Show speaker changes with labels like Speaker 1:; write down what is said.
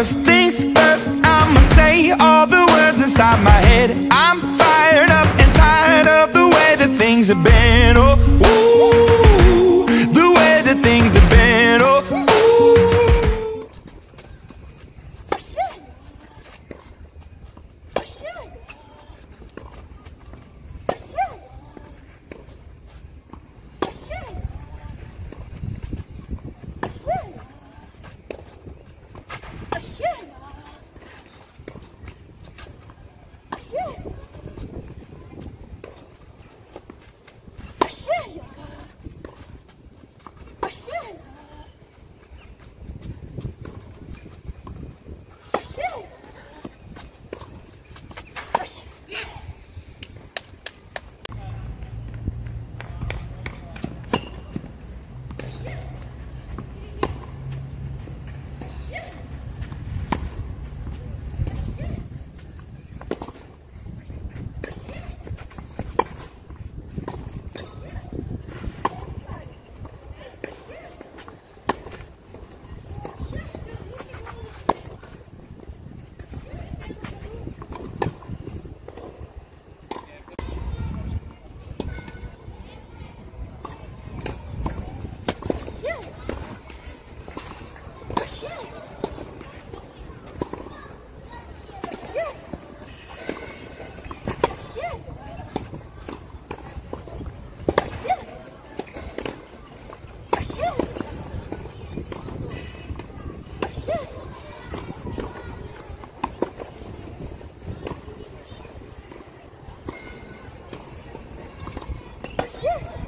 Speaker 1: First things first, I'ma say all the words inside my head. I'm fired up and tired of the way that things have been. Oh, ooh, the way that things have been. Oh, ooh.
Speaker 2: Yeah.